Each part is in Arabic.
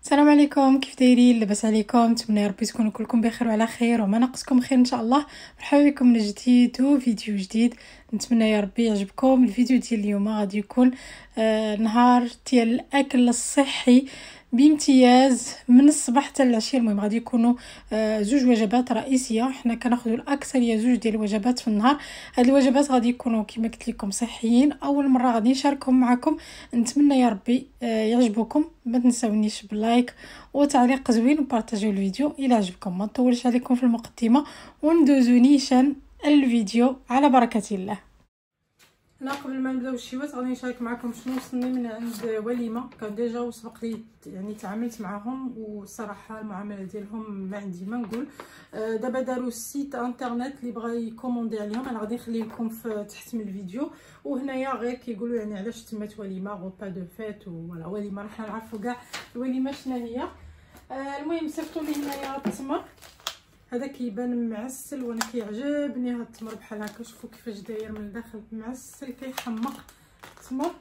السلام عليكم، كيف دايرين؟ لاباس عليكم؟ نتمنى يا ربي تكونوا كلكم بخير وعلى خير وما ناقصكم خير ان شاء الله. مرحبا بكم من جديد وفيديو جديد. نتمنى يا ربي يعجبكم الفيديو ديال اليوم. غادي يكون نهار ديال الاكل الصحي بامتياز من الصباح حتى العشيه. المهم غادي يكونوا زوج وجبات رئيسيه، حنا كناخذوا الاكثريه زوج ديال الوجبات في النهار. هاد الوجبات غادي يكونوا كما قلت لكم صحيين. اول مره غادي نشاركهم معكم، نتمنى يا ربي يعجبكم. ما تنساونيش باللايك وتعليق زوين وبارطاجيو الفيديو الى عجبكم. ما نطولش عليكم في المقدمه وندوزو نيشان الفيديو على بركه الله. هنا قبل ما نبداو الشيوات غادي نشارك معكم شنو وصلني من عند وليمه. كان ديجا وسبق لي يعني تعاملت معهم، والصراحه المعامله ديالهم ما عندي ما نقول. دابا داروا سيت انترنت اللي بغى يكوموندي عليهم، انا غادي نخلي لكم في تحت من الفيديو. وهنايا غير كيقولوا يعني علاش تمات وليمه غوبا دو فيت ولا وليمه، راح نعرفوا كاع الوليمه شنو هي. المهم صيفطوا لي هنايا التمر، هذا كيبان معسل وانا كيعجبني هاد التمر بحال هكا. شوفوا كيفاش داير من الداخل معسل كيحمق التمر.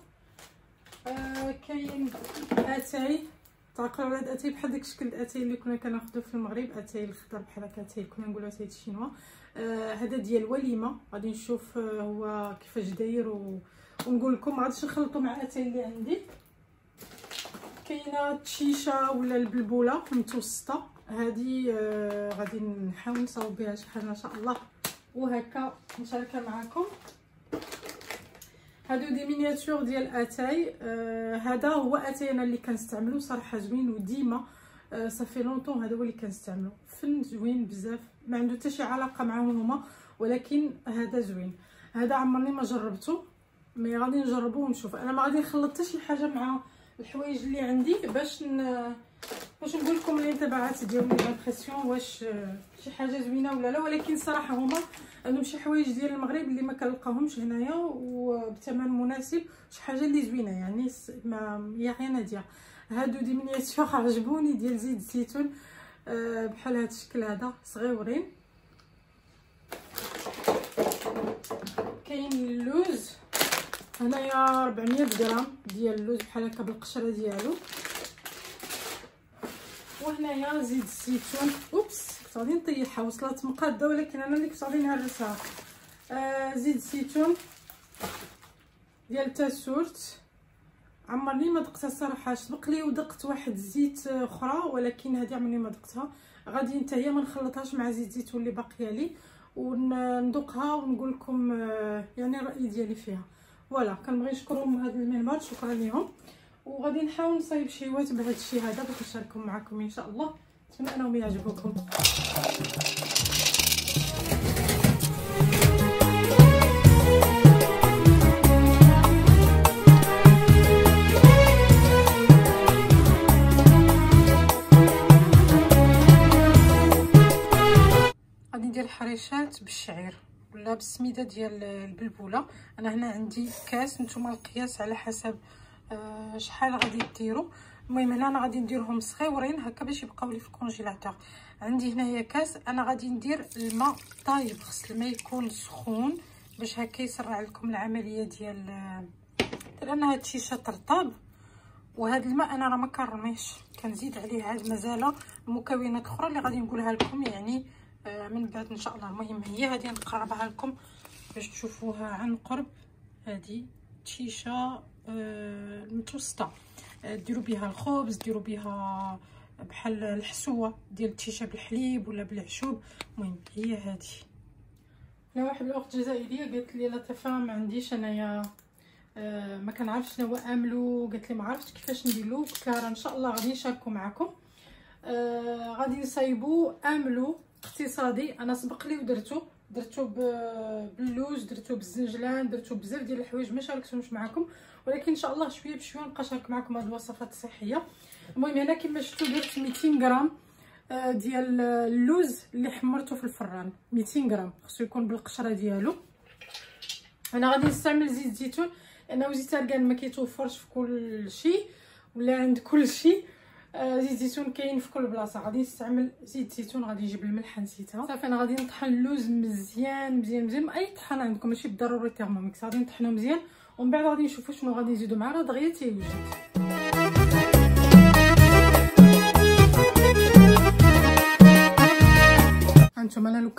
كاين اتاي، تعقلوا على هاد اتاي بحال داك الشكل الاتاي اللي كنا كناخذو في المغرب، اتاي الخضر بحال هكا، اتاي كنا نقولوا اتاي الشينوا. هذا ديال وليمه، غادي نشوف هو كيفاش داير ونقول لكم. ما غاديش نخلطو مع اتاي اللي عندي. كاينه التشيشه ولا البلبوله متوسطه، هذه غادي نحاول نصاوب بها شي حاجه ان شاء الله وهكا نشاركها معكم. هادو دي مينياتور ديال اتاي. هذا هو اتاي انا اللي كنستعملو صراحه زوين وديما صافي لونطون. هذا هو اللي كنستعملو، فن زوين بزاف، ما عنده حتى شي علاقه معاهم هما، ولكن هذا زوين. هذا عمرني ما جربته، مي غادي نجربو ونشوف. انا ما غادي نخلط حتى شي حاجه مع الحوايج اللي عندي باش نقول لكم الانطباعات ديالي، لامبرسيون واش شي حاجه زوينه ولا لا. ولكن صراحه هما عندهم شي حوايج ديال المغرب اللي ما كنلقاهمش هنايا وبثمن مناسب، شي حاجه اللي زوينه يعني ما هي غير ديال. هادو دي مينياتور عجبوني ديال زيت الزيتون بحال هذا الشكل، هذا صغيورين. كاين اللوز هنايا 400 غرام ديال اللوز بحال هكا بالقشره ديالو. وهنايا زيت الزيتون، اوبس كنت غادي نطيحها، وصلت مقاده ولكن انا اللي كنت غادي نهرسها. زيت الزيتون ديال التاسورت، عمرني ما دقتها الصراحه. سبق لي ودقت واحد الزيت اخرى ولكن هذه عمرني ما دقتها. غادي انت هي ما نخلطهاش مع زيت الزيتون اللي باقيه لي وندوقها ونقول لكم يعني الراي ديالي فيها. فوالا كنبغي نشكرهم هذا المنبر، شكرا لهم. وغادي نحاول نصايب شيوات بهذا الشيء هذا باش نشاركهم معكم ان شاء الله. نتمنى انهم يعجبوكم. غادي ندير حريشات بالشعير ولا بالسميده ديال البلبوله. انا هنا عندي كاس، نتوما القياس على حسب شحال غادي ديروا. المهم هنا انا غادي نديرهم صغيورين هكا باش يبقاو لي في الكونجيلاتور. عندي هنايا كاس، انا غادي ندير الماء طايب، خص الماء يكون سخون باش هكا يسرع لكم العمليه ديال لان هاد الشيشه ترطب. وهذا الماء انا راه ما كنرميش، كنزيد عليه عاد مازال المكونات الاخرى اللي غادي نقولها لكم يعني من بعد ان شاء الله. المهم هي هذه نقربها لكم باش تشوفوها عن قرب. هذه الشيشه المتوسطه، ديروا بها الخبز، ديروا بها بحال الحسوه ديال التيشه بالحليب ولا بالعشوب. المهم هي هذه. انا واحد الاخت جزائريه قالت لي لطيفه ما عنديش انايا ما كنعرفش شنو هو املو، قالت لي ما عرفتش كيفاش نديرو بكاره. ان شاء الله غادي نشاركو معكم. غادي نصايبو املو اقتصادي. انا سبق لي ودرتو باللوز، درتو بالزنجلان، درتو بزاف ديال الحوايج ما شاركتهمش معكم، ولكن ان شاء الله شويه بشويه نبقى نشارك معكم هاد الوصفات الصحيه. المهم هنا كما شفتوا درت 200 غرام ديال اللوز اللي حمرته في الفران. 200 غرام خصو يكون بالقشره ديالو. انا غادي نستعمل زيت الزيتون لانه زيت الارغان ما كيتوفرش في كل شيء ولا عند كل شيء. زيت الزيتون كاين في كل بلاصه. غادي نستعمل زيت الزيتون. غادي نجيب الملح نسيتها صافي. انا غادي نطحن اللوز مزيان مزيان مزيان، اي طحن عندكم ماشي بالضروري تيرموميكس. غادي نطحنو مزيان ومن بعد غادي نشوفوا شنو غادي نزيدو معاه. راه دغيا تيوجد.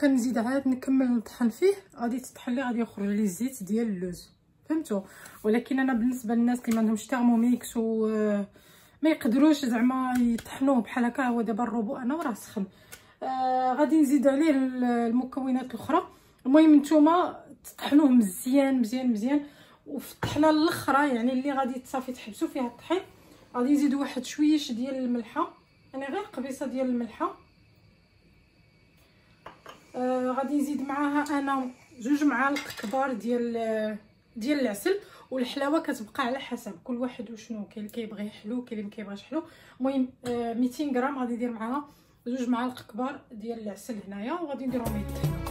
وكنزيد عاد نكمل نطحن فيه، غادي تطحن لي غادي يخرج لي الزيت ديال اللوز، فهمتوا؟ ولكن انا بالنسبه للناس اللي ما عندهمش تيرموميكس و ما يقدروش زعما يطحنوه بحال هكا، هو دابا الروبو انا وراه سخن. غادي نزيد عليه المكونات الاخرى. المهم نتوما تطحنوه مزيان مزيان مزيان، وفي الطحنه الاخرى يعني اللي غادي تصافي تحبسوا فيها الطحين، غادي نزيدوا واحد شويش ديال الملحه، يعني غير قبيصه ديال الملحه. غادي نزيد معاها انا 2 معالق كبار ديال العسل، والحلاوه كتبقى على حسب كل واحد وشنو، كاين اللي كيبغي حلو كاين اللي ما كيبغيش حلو. المهم 200 غرام غادي ندير معاها 2 معالق كبار ديال العسل هنايا، وغادي نديرهم يطحنوا.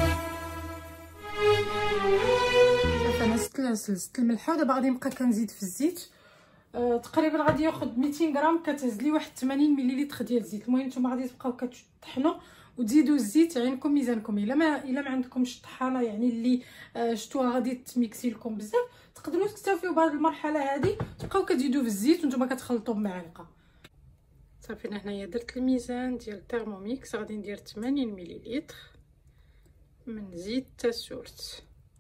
صافي انا زدت العسل زدت الملحه، ودابا غادي نبقى كنزيد في الزيت. تقريبا غادي ياخذ 200 غرام، كتهز لي واحد 80 مليلتر ديال الزيت. المهم نتوما غادي تبقاو كتطحنوا وتزيدوا الزيت عينكم ميزانكم. الا ما عندكمش طحانه يعني اللي شتوها غادي تميكسي لكم بزاف، تقدروا تكتفيو بهذه المرحله هذه، تبقاو كتزيدوا في الزيت وانتم كتخلطوا بمعلقه. صافي انا هنايا درت الميزان ديال الترموميكس، غادي ندير 80 مليلتر من زيت تاسورت.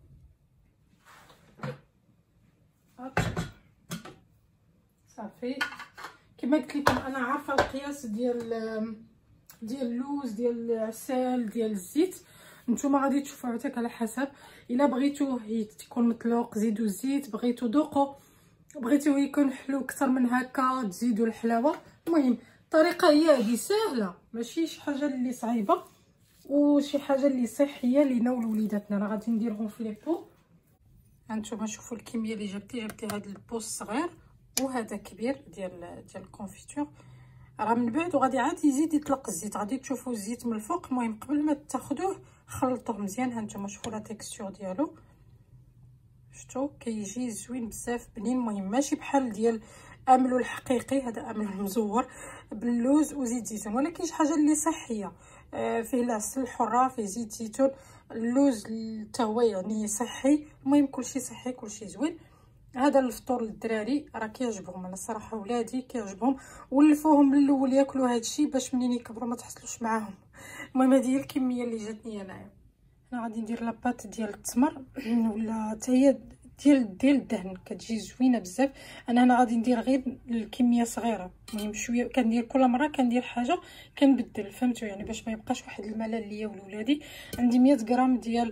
صافي كما قلت لكم انا عارفه القياس ديال اللوز ديال العسل ديال الزيت، نتوما غادي تشوفوا عتاك على حسب. الا بغيتوه يكون مطلوق زيدوا الزيت، بغيتو ذوقوا، بغيتوه يكون حلو اكثر من هكا تزيدوا الحلاوه. المهم الطريقه هي هذه سهله، ماشي شي حاجه اللي صعيبه وشي حاجه اللي صحيه لينا ولوليداتنا. انا غادي نديرهم في لي بو. هانتوما شوفوا الكميه اللي جبتي هذا البو الصغير وهذا كبير ديال الكونفيتور، راه من بعد وغادي عاد يزيد يطلق الزيت، غادي تشوفوا الزيت من الفوق. المهم قبل ما تاخذوه خلطوه مزيان. هانتوما شوفوا لا تيكستور ديالو، شفتوا كيجي زوين بزاف بنين. المهم ماشي بحال ديال املو الحقيقي، هذا املو مزور باللوز وزيت زيتون، ولكن شي حاجه اللي صحيه، فيه العسل الحره، فيه زيت زيتون، اللوز حتى هو يعني صحي. المهم كلشي صحي كلشي زوين. هذا الفطور للدراري راه كيعجبهم، انا الصراحه ولادي كيعجبهم، ولفوهم من الاول ياكلوا هذا الشيء باش منين يكبروا ما تحصلوش معاهم. المهم هذه هي الكميه اللي جاتني انايا. انا غادي ندير لاباط ديال التمر ولا حتى هي ديال الدهن، كتجي زوينه بزاف. انا هنا غادي ندير غير الكميه صغيره، المهم شويه كندير كل مره كندير حاجه كنبدل، فهمتوا يعني باش ما يبقاش واحد الملل ليا ولولادي. عندي 100 غرام ديال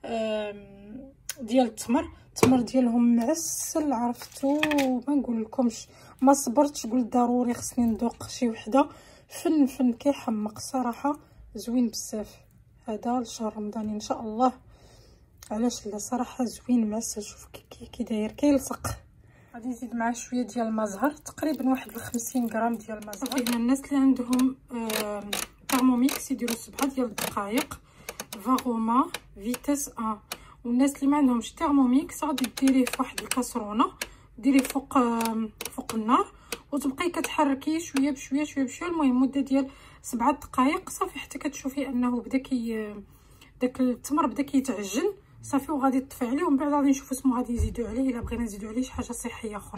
التمر ديالهم معسل، عرفتو ما نقول لكمش، ما صبرتش قلت ضروري خصني نذوق شي وحده. فن كيحمق صراحه، زوين بزاف. هذا لشهر رمضان ان شاء الله، علاش لا صراحه زوين معسل. شوف كي داير كيلصق. غادي نزيد معاه شويه ديال المزهر، تقريبا واحد 50 غرام ديال المزهر. هنا الناس اللي عندهم ترموميكس يديروا 7 ديال الدقائق فاغوما فيتاس 1. والناس اللي ما عندهمش ترموميكس غادي ديريه في واحد الكاسرونه، ديريه فوق النار وتبقاي كتحركيه شويه بشويه شويه بشويه. المهم مده ديال 7 دقائق صافي، حتى كتشوفي انه بدا داك التمر بدا كيتعجن صافي، وغادي تطفي عليه. ومن بعد غادي نشوفوا اسمو غادي نزيدوا عليه الا بغينا نزيدوا عليه شي حاجه صحيه اخرى.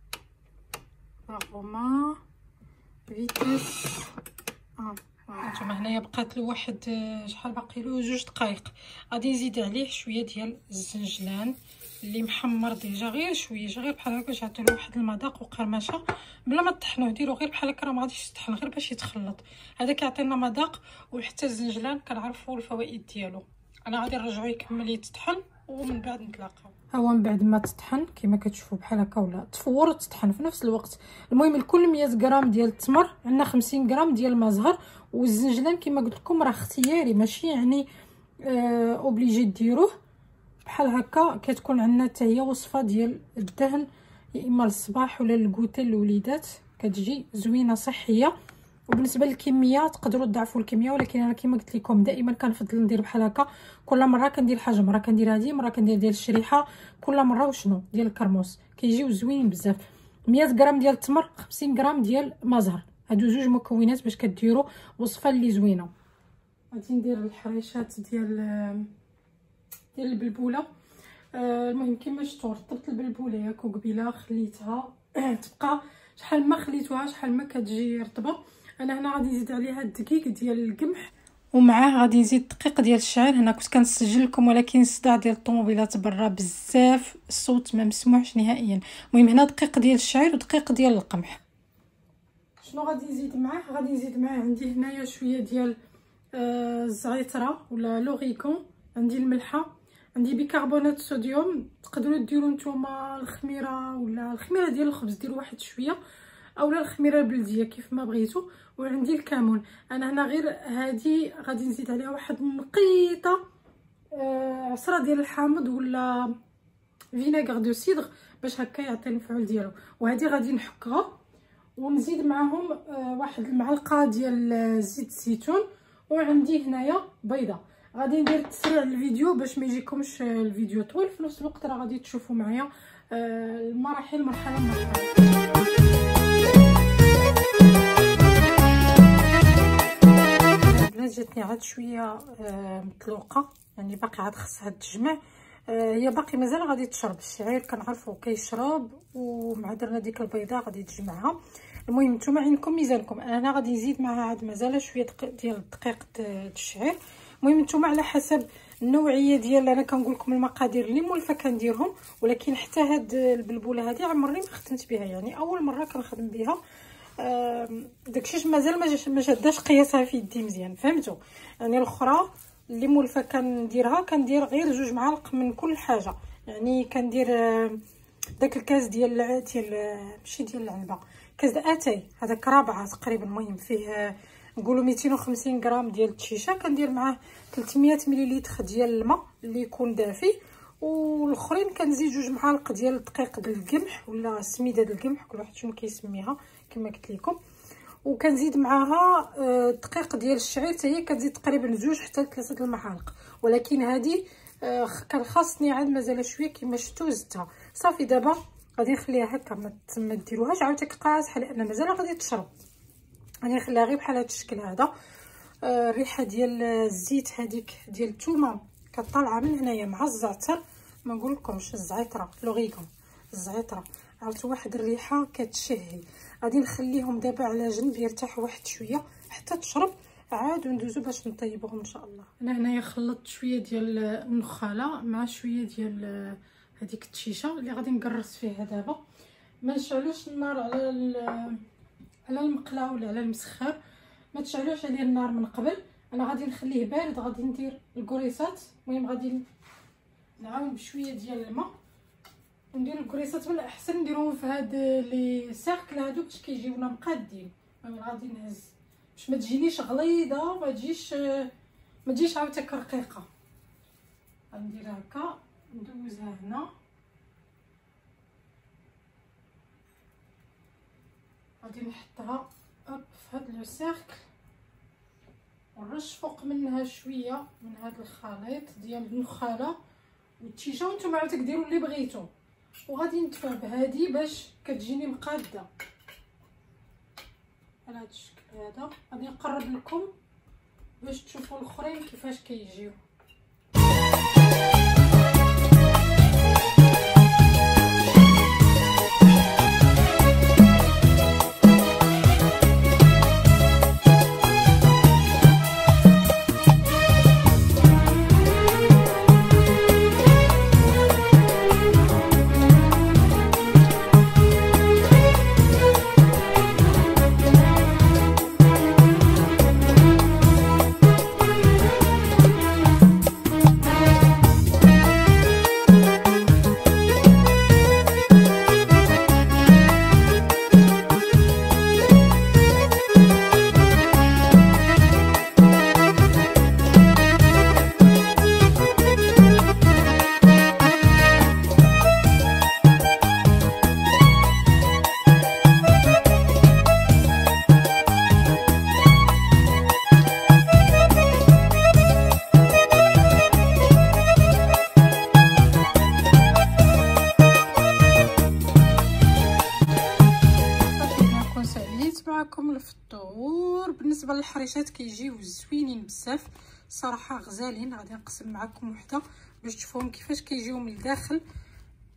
فاغوما فيتاس هانتوما هنايا بقات له واحد شحال باقي له 2 دقائق. غادي نزيد عليه شويه ديال الزنجلان اللي محمر ديجا، غير شويه غير بحال هكا باش يعطيو واحد المذاق وقرمشه، بلا ما تطحنوه ديروا غير بحال هكا، راه ما غاديش يطحن غير باش يتخلط. هذا كيعطينا مذاق، وحتى الزنجلان كنعرفوا الفوائد ديالو. انا غادي نرجعو يكمل يتطحن ومن بعد نتلاقاو. هو من بعد ما تطحن كما كتشوفوا بحال هكا ولا تفور وتطحن في نفس الوقت. المهم لكل 100 غرام ديال التمر عندنا 50 غرام ديال المزهر. والزنجلان كما قلت لكم راه اختياري، ماشي يعني اوبليجي ديروه بحال هكا. كتكون عندنا حتى هي وصفه ديال الدهن، يا اما للصباح ولا للكوتي للوليدات، كتجي زوينه صحيه. وبالنسبه للكميه تقدروا تضاعفوا الكميه، ولكن انا كما قلت لكم دائما كنفضل ندير بحال هكا. كل مره كندير حاجه، مره كندير هذه، مره كندير ديال الشريحه، كل مره وشنو ديال الكرموس، كيجيو زوينين بزاف. 100 غرام ديال التمر، 50 غرام ديال المزهر، هادو 2 مكونات باش كديروا وصفه اللي زوينه. غادي ندير الحريشات ديال البلبوله. المهم كما شفتوا رطبت البلبوله ياك وقبيله خليتها تبقى شحال ما خليتوها شحال ما كتجي رطبه. انا هنا غادي نزيد عليها الدقيق ديال القمح ومعاه غادي نزيد دقيق ديال الشعير. هنا كنت كنسجل لكم ولكن الصداع ديال الطوموبيلات برا بزاف، الصوت ما مسموعش نهائيا. المهم هنا دقيق ديال الشعير ودقيق ديال القمح. شنو غادي نزيد معاه؟ غادي نزيد معاه عندي هنايا شويه ديال الزعتره ولا لوريكون، عندي الملحه، عندي بيكربونات الصوديوم. تقدروا ديروا نتوما الخميره ولا الخميره ديال الخبز، ديروا واحد شويه اولا الخميره البلديه كيف ما بغيتوا. وعندي الكمون. انا هنا غير هذه غادي نزيد عليها واحد النقيطه عصره ديال الحامض ولا فينيغر دو سيدر باش هكا يعطي المفعول ديالو. وهذه غادي نحكها ونزيد معاهم واحد المعلقه ديال زيت الزيتون. وعندي هنايا بيضه. غادي ندير تسريع الفيديو باش ما يجيكمش الفيديو طويل، في نفس الوقت راه غادي تشوفوا معايا المراحل مرحله مرحله. جاتني عاد شويه مطلوقه، يعني باقي عاد خصها تجمع. هي باقي مازال غادي تشرب. الشعير كنعرفو كيشرب، ومع درنا ديك البيضه غادي تجمعها. المهم نتوما عندكم ميزانكم. انا هنا غادي نزيد معها عاد مازال شويه ديال الدقيق الشعير. المهم نتوما على حسب النوعيه ديال، انا كنقول لكم المقادير اللي مولفه كنديرهم، ولكن حتى هاد البلبوله هذه عمرني ما خدمت بها، يعني اول مره كنخدم بها. داكشي مازال ما شداش قياسها في يدي مزيان، فهمتوا؟ يعني الاخرى اللي مولفه كنديرها كندير غير 2 معالق من كل حاجه. يعني كندير داك الكاس ديال ماشي ديال العنبه، كاس اتاي هذاك 4 تقريبا. المهم فيه نقولوا 250 غرام ديال التشيشه، كندير معاه 300 مليلتر ديال الماء اللي يكون دافي. والاخرين كنزيد 2 معالق ديال الدقيق ديال القمح ولا سميده ديال القمح، كل واحد شنو كيسميها كما قلت لكم. وكنزيد معاها الدقيق ديال الشعير حتى هي كتزيد تقريبا 2 حتى 3 المعالق. ولكن هذه كان خاصني عاد مازال شويه كما شفتوا زدتها. صافي دابا غادي نخليها هكا، ما ديروهاش عاوتاني قاصحه لان مازال غادي تشرب. غادي نخليها غير بحال هذا الشكل هذا. الريحه ديال الزيت هذيك ديال الثومه كطالعه من هنايا مع الزعتر، ما نقولكمش الزعتره لوريكون الزعتره عرفتوا واحد الريحه كتشهي. غادي نخليهم دابا على جنب يرتاحوا واحد شويه حتى تشرب، عاد وندوزو باش نطيبوهم ان شاء الله. انا هنايا خلطت شويه ديال النخاله مع شويه ديال هذيك التشيشه اللي غادي نقرص فيها دابا. ما نشعلوش النار على المقله ولا على المسخر، ما تشعلوش عليه النار من قبل. انا غادي نخليه بارد، غادي ندير الكريسات. المهم غادي نعاون بشويه ديال الماء وندير الكريسات. من الاحسن نديروهم في هاد لي سيركل هادو باش كيجيونا مقادين. غادي نهز باش ما تجينيش غليظه، ما تجيش عاوتاني رقيقه. غنديرها هكا ندوزها هنا. غادي نحطها في هاد لو سيركل ونرش فوق منها شويه من هاد الخليط ديال النخاله والتشيشه. وانتم عاوتاني ديروا اللي بغيتو. وغادي ندفع بهادي باش كتجيني مقاده على هاد الشكل هذا. غادي نقرب لكم باش تشوفوا الاخرين كيفاش كيجيو. الفطور. بالنسبه للحريشات كيجيو زوينين بزاف صراحه، غزالين. غادي نقسم معكم وحده باش تشوفوهم كيفاش كيجيو من الداخل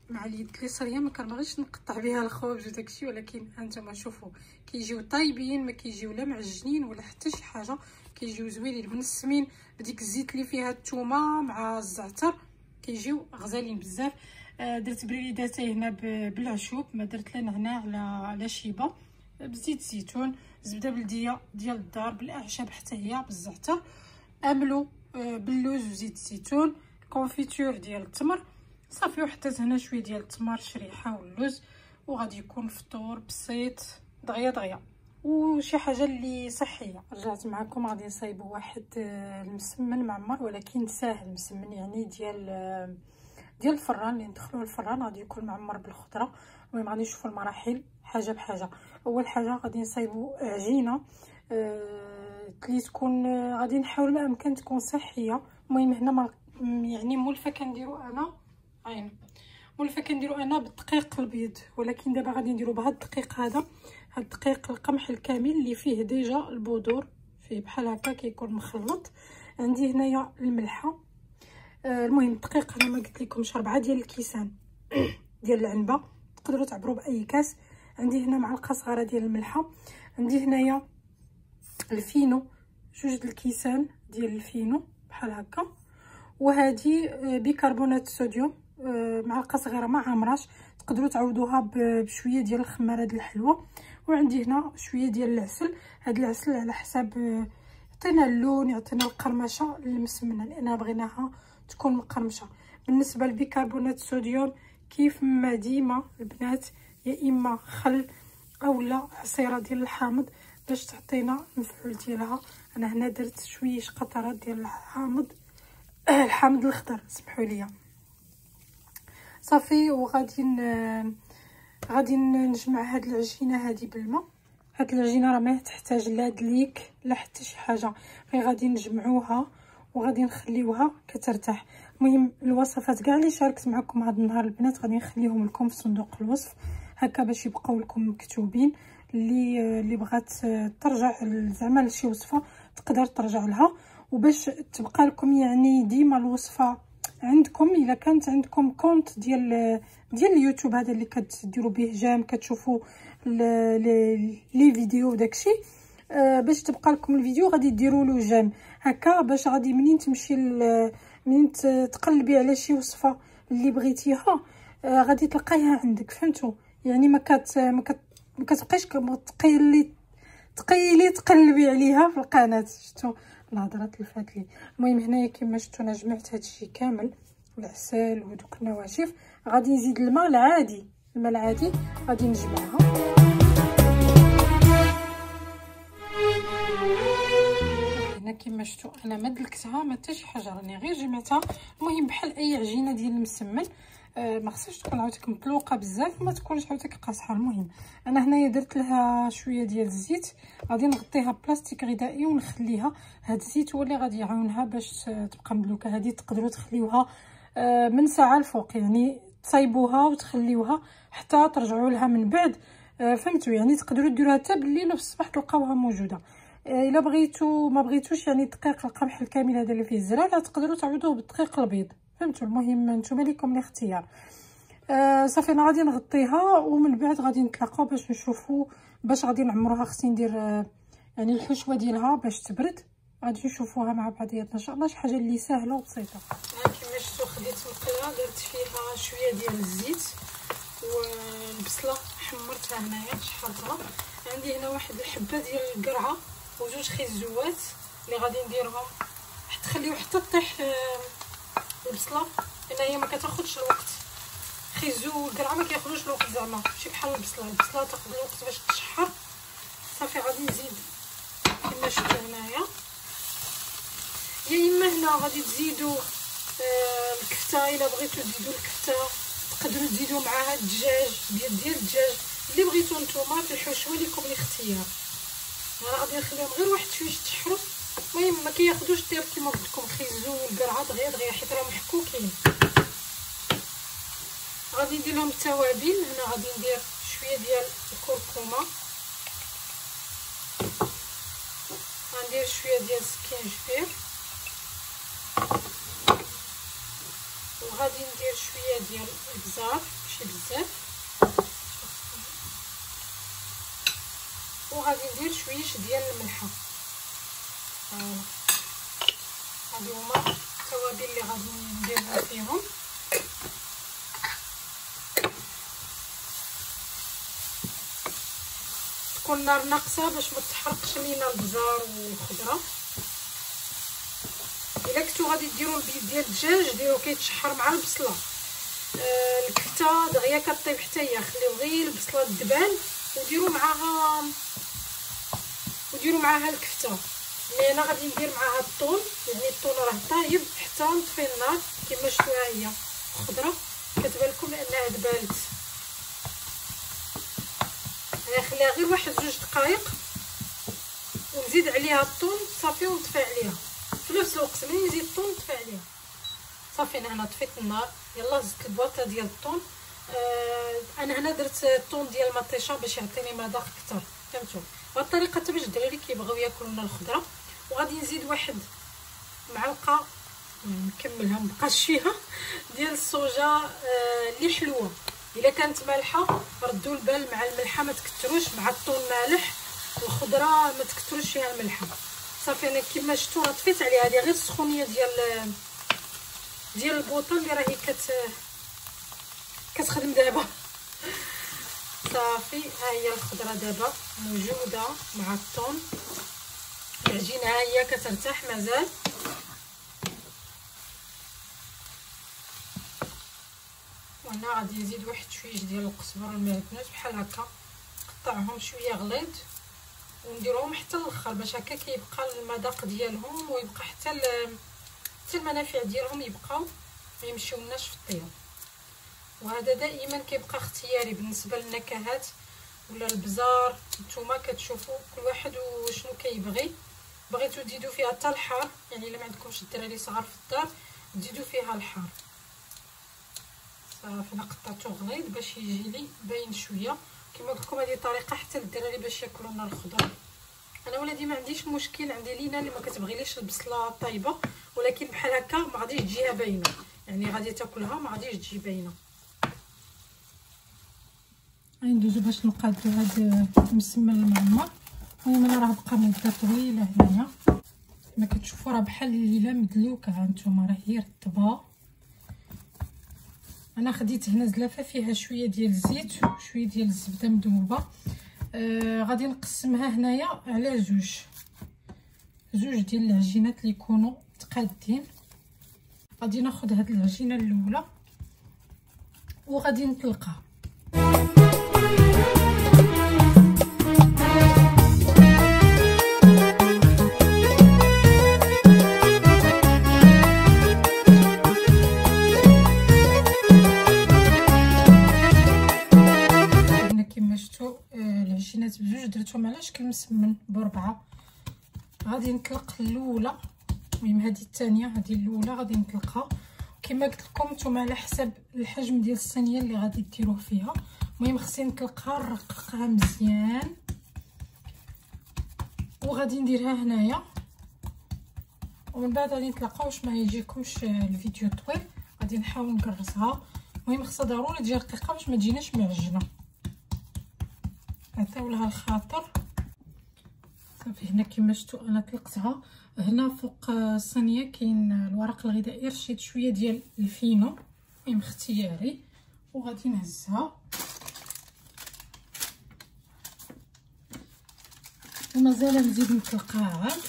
مع اليد اليسريه ما كنبغيش نقطع بها الخبز وداكشي، ولكن هانتوما شوفوا كيجيو طايبين، ما كيجيو لا معجنين ولا حتى شي حاجه، كيجيو زوينين منسمين بديك الزيت اللي فيها الثومه مع الزعتر، كيجيو غزالين بزاف. درت بريداتي هنا بالعشوب، ما درت لا نعناع على شيبه، بزيت زيتون، زبده بلديه ديال الدار بالاعشاب حتى هي بالزعتر، املو باللوز وزيت الزيتون، كونفيتور ديال التمر صافي، وحطيت هنا شويه ديال التمر شريحه واللوز، وغادي يكون فطور بسيط دغيا دغيا وشي حاجه اللي صحيه. رجعت معكم غادي نصايبوا واحد المسمن معمر، ولكن ساهل مسمن يعني ديال الفران اللي ندخلوه الفران، غادي يكون معمر بالخضره. المهم غادي نشوفوا المراحل حاجه بحاجه. اول حاجه غادي نصايبوا عجينه اللي تكون غادي نحاول ما امكن تكون صحيه. المهم هنا يعني مولفه كنديرو انا عين مولفه كنديرو انا بالدقيق البيض، ولكن دابا غادي نديرو بهذا الدقيق هذا الدقيق القمح الكامل اللي فيه ديجا البذور فيه بحال هكا كيكون مخلط. عندي هنايا الملحه. المهم الدقيق انا ما قلت لكمش 4 ديال الكيسان ديال العنبه، تقدروا تعبروا باي كاس. عندي هنا معلقه صغيره ديال الملحه. عندي هنايا الفينو 2 الكيسان ديال الفينو بحال هكا، وهذه بيكربونات الصوديوم معلقه صغيره ما عامراش، تقدروا تعوضوها بشويه ديال الخماره ديال الحلوه. وعندي هنا شويه ديال العسل، هذا العسل على حساب يعطينا اللون يعطينا القرمشه المسمنه لانها بغيناها تكون مقرمشه. بالنسبه للبيكربونات الصوديوم كيف ما ديما البنات يا اما خل اولا عصيره ديال الحامض باش تعطينا المفعول ديالها. انا هنا درت شويه قطرات ديال الحامض الخضر سمحوا لي صافي. وغادي غادي نجمع هاد العجينه هذه بالماء. هاد العجينه راه ما تحتاج لا دليك لا حتى شي حاجه، غير غادي نجمعوها وغادي نخليوها كترتاح. المهم الوصفات كاع اللي شاركت معكم هذا النهار البنات غادي نخليهم لكم في صندوق الوصف هكا باش يبقاو لكم مكتوبين. اللي بغات ترجع زعما لشي وصفه تقدر ترجع لها، وباش تبقى لكم يعني ديما الوصفه عندكم. الا كانت عندكم كونت ديال اليوتيوب هذا اللي كديروا به جام كتشوفوا لي فيديو وداكشي، باش تبقى لكم الفيديو غادي ديروا له جام هكا، باش غادي منين تمشي منين تقلبي على شي وصفه اللي بغيتيها غادي تلقايها عندك. فهمتوا يعني ما كتبقيش تقيلي تقلبي عليها في القناه. شفتوا الهضرات اللي فات لي. المهم هنايا كما شفتوا انا جمعت هادشي كامل، العسل ودوك النواشف. غادي نزيد الماء العادي غادي نجمعها. هنا كما شفتوا انا ما دلكتها ما حتى شي حاجه، راني غير جمعتها. المهم بحال اي عجينه ديال المسمن ما خصهاش تكون عاوتانك مطلوقه بزاف ما تكونش عاوتانك قاصحه. المهم انا هنايا درت لها شويه ديال الزيت، غادي نغطيها بلاستيك غذائي ونخليها. هاد الزيت هو اللي غادي يعاونها باش تبقى مدلوكه. هذه تقدروا تخليوها من ساعه الفوق، يعني تصايبوها وتخليوها حتى ترجعوا لها من بعد. فهمتوا يعني تقدروا ديروها حتى بالليل وفي الصباح تلقاوها موجوده. الا بغيتو ما بغيتوش يعني دقيق القمح الكامل هذا اللي فيه الزرار تقدروا تعوضوه بالدقيق البيض. فهمتوا المهم نتوما ليكم الاختيار. صافي انا غادي نغطيها ومن بعد غادي نتلاقاو باش نشوفوا باش غادي نعمروها. خصني ندير يعني الحشوه ديالها باش تبرد، غادي نشوفوها مع بعضياتنا ان شاء الله. شي حاجه اللي سهله وبسيطه. كما شفتوا خديت مقله درت فيها شويه ديال الزيت والبصله حمرتها هنايا شحرتها. عندي هنا واحد الحبه ديال القرعه وجوج خيزوات اللي غادي نديرهم تخليو حتى طيح البصله لان هي ما كتاخذش الوقت. خيزو والقرعه ما كياخذوش الوقت زعما ماشي بحال البصله تاخذ الوقت باش تشحر. صافي غادي نزيد كما شفتوا هنايا، يا اما هنا غادي تزيدوا الكفته. الا بغيتو تزيدوا الكفته تقدروا تزيدوا معاها الدجاج ديال الدجاج اللي بغيتو نتوما في الحشوه ليكم الاختيار. انا غادي نخليهم غير واحد شويه تشحروا. المهم ما كياخذوش طيب كيما قلت لكم خيزو والقرعه دغيا حيت راهم محكوكين. غادي ندير لهم التوابل. هنا غادي ندير شويه ديال الكركمه، غندير شويه ديال السكينجبير، وغادي ندير شويه ديال الابزار ماشي بزاف، وغادي ندير شويش ديال الملحه. هادو هما التوابل اللي غادي نديرهم فيهم. تكون النار ناقصه باش ما تحرقش لينا البزار والخضره. الا كنتو غادي ديروا البيض ديال الدجاج ديروا كيتشحر مع البصله. الكفته دغيا كطيب حتى هي، خليو غير البصله تدبال وديروا معاها الكفته. مي انا غادي ندير معاها الطون، يعني الطون راه طايب حتى نطفي النار كما شفتوا. ها هي الخضره كتبان لكم انها دبالت. انا خليها غير واحد 2 دقائق ونزيد عليها الطون صافي ونطفي عليها في نفس الوقت. ملي نزيد الطون نطفي عليها صافي. انا هنا طفيت النار، يلا زدت البواطه ديال الطون. انا هنا درت الطون ديال المطيشه باش يعطيني مذاق اكثر، فهمتوا؟ بهذه الطريقه حتى باش الدراري كيبغيو ياكلوا لنا الخضره. وغادي نزيد واحد معلقه نكملها مبقاش فيها ديال الصوجا اللي حلوه. الا كانت مالحه ردوا البال مع الملحه، ما تكتروش مع الطون مالح، الخضره ما تكتروش فيها الملحه. صافي انا كما شفتوا راه طفيت عليها. هذه غير السخونيه ديال البوطه اللي راهي كتخدم دابا. صافي ها هي الخضره دابا موجوده مع الطون. العجينه ها هي كترتاح مازال. وهنا غادي نزيد واحد شويه ديال القزبر والمعدنوس بحال هكا، نقطعهم شويه غليظ ونديرهم حتى الاخر باش هكا كيبقى المذاق ديالهم ويبقى حتى المنافع ديالهم يبقاو ما يمشيوناش في الطياب. وهذا دائما كيبقى اختياري بالنسبه للنكهات ولا البزار. نتوما كتشوفوا كل واحد وشنو كيبغي. بغيتو تزيدوا فيها حتى الحار، يعني الا ما عندكمش الدراري صغار في الدار تزيدوا فيها الحار. صافي انا قطعته غليظ باش يجي لي باين شويه. كما قلت لكم هذه طريقه حتى للدراري باش ياكلوا لنا الخضر. انا ولادي ما عنديش مشكل، عندي لينا اللي ما كتبغيليش البصله طايبه ولكن بحال هكا ما غاديش تجيها باينه، يعني غادي تاكلها ما غاديش تجي باينه. غندوزو باش نقادو هاد المسمن المعمر. المهم انا راه بقى مده طويله هنايا كما كتشوفوا، راه بحال الليله مدلوكه. ها نتوما راه هي رطبه. انا خديت هنا زلافه فيها شويه ديال الزيت وشويه ديال الزبده مذوبه. غادي نقسمها هنايا على زوج ديال العجينات اللي يكونوا متقادين. غادي ناخذ هاد العجينه الاولى وغادي نطلقها. العجينات بجوج درتهم على شكل مسمن بربعه. غادي نطلق الاولى، المهم هذه الثانيه، هذه الاولى غادي نطلقها. كما قلت لكم نتوما على حسب الحجم ديال الصينيه اللي غادي ديروه فيها. المهم خصني نطلقها نرققها مزيان وغادي نديرها هنايا. ومن بعد غادي نتلاقاو باش ما يجيكمش الفيديو طويل. غادي نحاول نكرسها. المهم خصها ضروري تجي رقيقه باش ما تجيناش معجنه. عطاو لها الخاطر. صافي هنا كما شفتوا انا طلقتها. هنا فوق الصينيه كاين الورق الغذائي، رشيت شويه ديال الفينو، المهم اختياري، وغادي نهزها ومازال نزيد نطلقها عاد.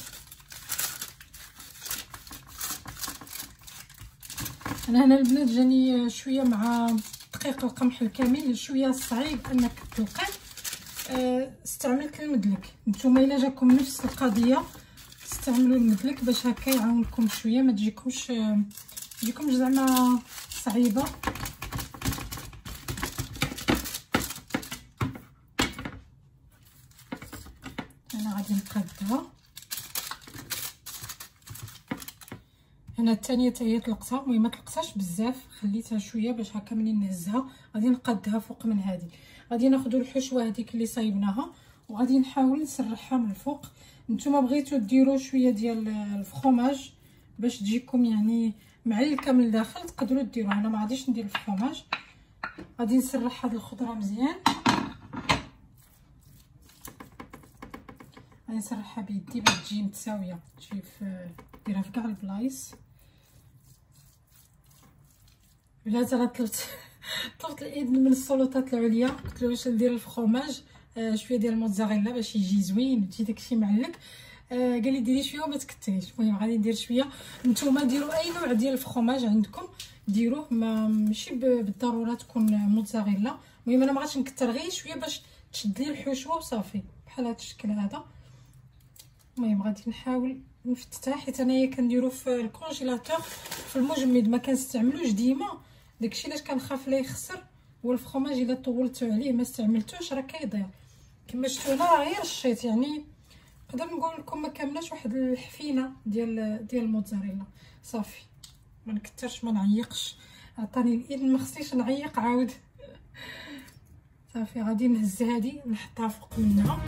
انا هنا البنات جاني شويه مع دقيق القمح الكامل شويه صعيب انك تطلقيه. استعملت المدلك. نتوما الا جاكم نفس القضيه استعملوا المدلك باش هكا يعاونكم شويه ما تجيكمش زعما صعيبه. انا غادي نقادها. هنا الثانيه حتى هي طلقتها، المهم ما طلقتهاش بزاف، خليتها شويه باش هكا منين نهزها غادي نقادها فوق من هذه. غادي ناخذوا الحشوه هذيك اللي صايبناها وغادي نحاول نسرحها من الفوق. نتوما بغيتو ديروا شويه ديال الفخوماج باش تجيكم يعني معلي كامل الداخل تقدروا ديروه. انا ما غاديش ندير الفرماج، غادي نسرح هاد الخضره مزيان، غادي نسرحها بيدي باش تجي متساويه، تجي ديرها في كاع البلايص. بلا ترى طلبت الاذن من السلطات العليا، قلت له واش ندير الفرماج شويه ديال الموتزاريلا باش يجي زوين وتجي داكشي معلك. قال لي ديري شويه وما تكثريش. المهم غادي ندير شويه. نتوما ديروا اي نوع ديال الفرماج عندكم ديروه، ماشي بالضروره تكون موتزاريلا. المهم انا ما غاديش نكثر، غير شويه باش تشد لي الحشوه وصافي بحال هذا الشكل هذا. المهم غادي نحاول نفتتها حيت انايا كنديرو في الكونجيلاتور في المجمد، ما كنستعملوش ديما. داكشي علاش كنخاف لا يخسر، والفرماج الا طولتو عليه ما استعملتوش راه كيضيع. كما شفتوا هنا راه غير الشيط، يعني نقدر نقول لكم ما كاملاش واحد الحفينه ديال الموتزاريلا. صافي ما نكثرش ما نعيقش، عطاني الاذن ما خصنيش نعيق عاود. صافي غادي نهز هذه نحطها فوق منها.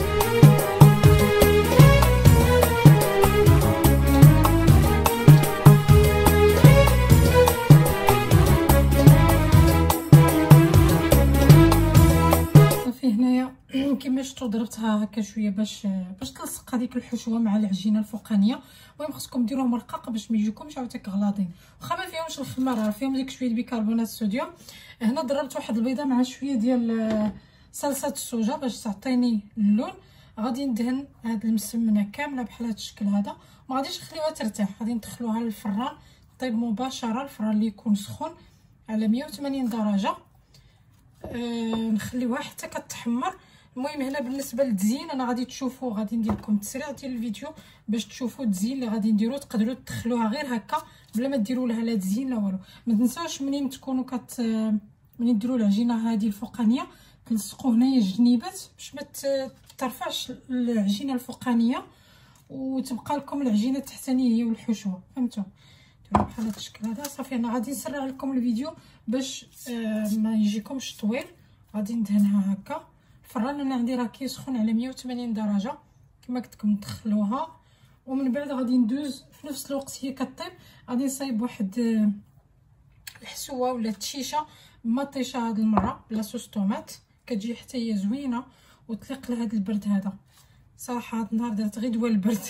هنايا كما شفتوا ضربتها هكا شويه باش تلصق هذيك الحشوه مع العجينه الفوقانيه. المهم خصكم ديروهم رقاق باش ما يجيكمش عاوتانك غلاضين، واخا ما فيهمش الخمار راه فيهم ديك شويه بيكربونات الصوديوم. هنا ضربت واحد البيضه مع شويه ديال صلصه الصوجا باش تعطيني اللون. غادي ندهن هاد المسمنه كامله بحال هاد الشكل هذا، ما غاديش نخليوها ترتاح، غادي ندخلوها للفران طيب مباشره، الفران اللي يكون سخون على 180 درجه. نخليوها حتى كتحمر. المهم هنا بالنسبه للتزيين انا غادي تشوفوا، غادي ندير لكم التسريع ديال الفيديو باش تشوفوا التزيين اللي غادي نديرو. تقدروا تدخلوها غير هكا بلا ما ديروا لها لا تزيين لا والو. ما تنساوش منين تكونوا منين ديروا العجينه هذه الفوقانيه تلصقوا هنايا الجنيبات باش ما ترفعش العجينه الفوقانيه وتبقى لكم العجينه التحتانيه هي والحشوه، فهمتوا؟ ديروا بحال هذا الشكل هذا. صافي انا غادي نسرع لكم الفيديو باش ما يجيكمش طويل. غادي ندهنها هكا. الفران انا عندي راه كيسخن على 180 درجه كما قلت لكم. ندخلوها ومن بعد غادي ندوز في نفس الوقت هي كطيب. غادي نصايب واحد الحسوه ولا التشيشه مطيشه هاد المره بلا صوص طوماط، كتجي حتى هي زوينه وتليق لهاد البرد هذا. صراحه هاد النهار درت غير دوا البرد.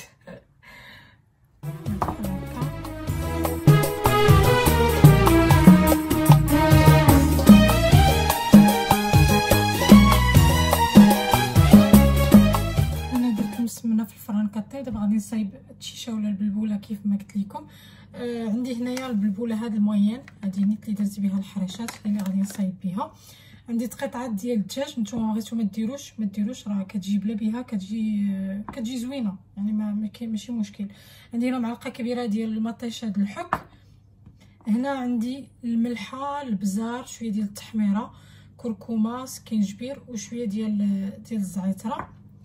مسمنه في الفران كطيب. دابا غادي نصايب التشيشه ولا البلبوله كيف ما قلت لكم. عندي هنايا البلبوله هاد الموين، هادي نيت اللي درت بها الحريشات اللي غادي نصايب بها. عندي قطعات ديال الدجاج، نتوما بغيتو ما ديروش راه كتجي بلا بها، كتجي زوينه يعني ما كاين ماشي مشكل. عندي هنا معلقه كبيره ديال المطيشه د الحك. هنا عندي الملحه، البزار، شويه ديال التحميره، كركمه، سكينجبير وشويه ديال الزعتره.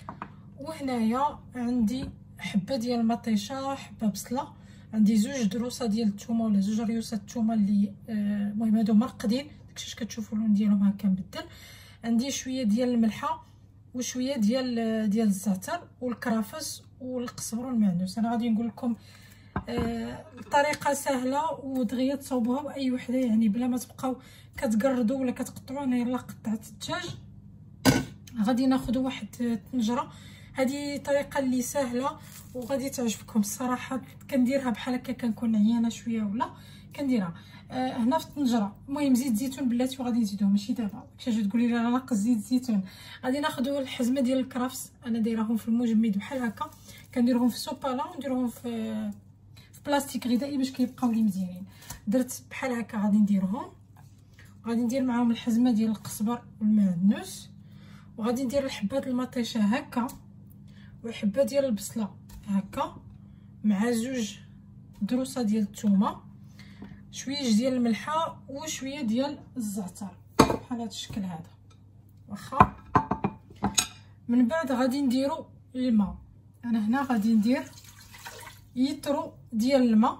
وهنايا عندي حبه ديال المطيشه، حبه بصله، عندي زوج دروسه ديال الثومه ولا زوج ريوسات الثومه اللي المهم هادو مرقدين، داكشي كتشوفوا اللون ديالهم هكا مبدل. عندي شويه ديال الملحه وشويه ديال الزعتر والكرافس والقزبر والمعدنوس. انا غادي نقول لكم الطريقه سهله ودغيا تصاوبوها باي وحده، يعني بلا ما تبقاو كتقردوا ولا كتقطعوا. انا يلا قطعت الدجاج. غادي ناخذ واحد الطنجره، هذه طريقه اللي سهله وغادي تعجبكم الصراحه. كنديرها بحال هكا كنكون عيانه شويه ولا كنديرها هنا في الطنجره. المهم زيت زيتون بلاتي وغادي نزيدوه، ماشي دابا كيفاش تقولي لي راه ناقص زيت زيتون. غادي ناخذوا الحزمه ديال الكرفس، انا دايراهم في المجمد بحال هكا، كنديرهم في سوبالا ونديرهم في بلاستيك غذائي باش كيبقاو لي مزيانين. درت بحال هكا غادي نديرهم. غادي ندير معاهم الحزمه ديال القزبر والمعدنوس، وغادي ندير الحبات المطيشه هكا وحبه ديال البصله هكا مع زوج دروسه ديال الثومه، شويه ديال الملحه وشويه ديال الزعتر بحال هذا الشكل هذا. واخا من بعد غادي نديرو الماء. انا هنا غادي ندير يترو ديال الماء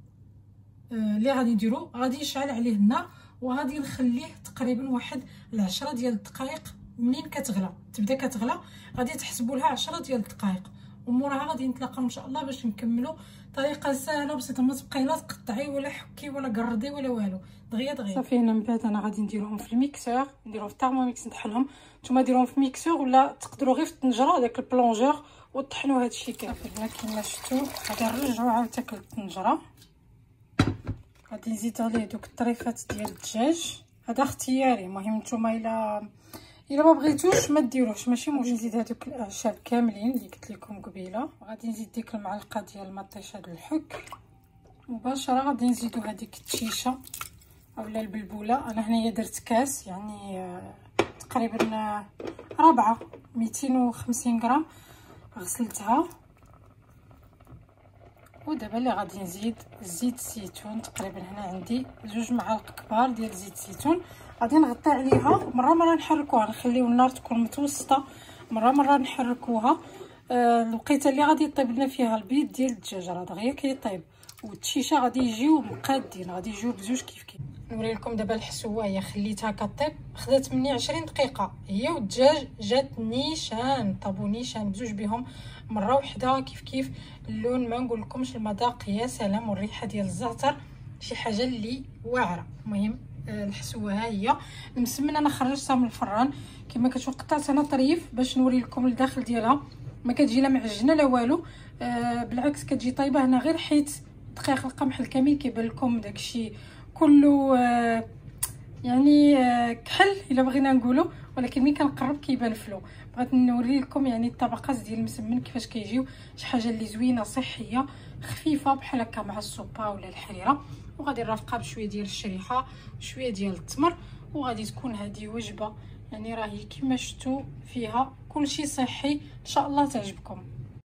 اللي غادي نديرو. غادي نشعل عليه النار وغادي نخليه تقريبا واحد 10 ديال الدقائق. منين كتغلى تبدا كتغلى غادي تحسبوا لها 10 ديال الدقائق وموراها غادي نتلاقاو ان شاء الله باش نكملوا. طريقه سهله بسيطه، ما تبقاي لا تقطعي ولا حكي ولا قردي ولا والو، دغيا صافي. هنا من بعد انا غادي نديرهم في الميكسور، نديرهم في الثرموميكس نطحنهم. نتوما ديروهم في ميكسور ولا تقدروا غير في الطنجره داك البلونجور وطحنوا هادشي كامل. هنا كما شفتوا غادي نرجعوا عاوتانك للطنجره، غادي نزيد عليه دوك الطريفات ديال الدجاج. هذا اختياري، المهم نتوما الا ما بغيتوش ما ديروش، ماشي مشكل. نزيد هذوك الاعشاب كاملين اللي قلت لكم قبيله، غادي نزيد ديك المعلقه ديال المطيشه د الحك مباشره. غادي نزيدو هذيك التشيشه اولا البلبوله. انا هنايا درت كاس يعني تقريبا ربعه 250 غرام، غسلتها. ودابا اللي غادي نزيد زيت الزيتون، تقريبا هنا عندي 2 معالق كبار ديال زيت الزيتون. غادي نغطي عليها مره نحركوها، نخليو النار تكون متوسطه، مره نحركوها. الوقيته اللي غادي يطيب لنا فيها البيض ديال الدجاج راه دغيا كيطيب، والتشيشه غادي يجيو مقادين، غادي يجيو بزوج كيف. نوري لكم دابا الحسوه هي خليتها كطيب، خدات مني 20 دقيقه هي، والدجاج جات نيشان، طابو نيشان بزوج بهم مره وحده كيف. اللون ما نقولكمش، المذاق يا سلام، والريحه ديال الزعتر شي حاجه اللي واعره. المهم الحسوه ها هي المسمن، انا خرجتها من الفران كما كتشوفوا، قطعت انا طريف باش نوري لكم الداخل ديالها. ما كتجي لا معجنه لا والو، بالعكس كتجي طايبه. هنا غير حيت دقيق القمح الكامل كيبان لكم داكشي كله يعني كحل الا بغينا نقولوا، ولكن ملي كنقرب كيبان فلو. بغيت نوري لكم يعني الطبقات ديال المسمن كيفاش كيجيو، شي حاجه اللي زوينه صحيه خفيفه بحال هكا مع السوبا ولا الحريره. وغادي نرافقها بشويه ديال الشريحه وشويه ديال التمر، وغادي تكون هذه وجبه يعني راهي كما شفتوا فيها كلشي صحي، ان شاء الله تعجبكم.